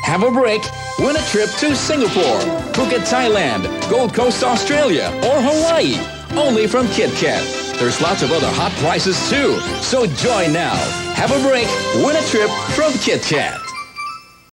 Have a break, win a trip to Singapore, Phuket, Thailand, Gold Coast, Australia, or Hawaii. Only from KitKat. There's lots of other hot prices too. So join now. Have a break, win a trip from KitKat.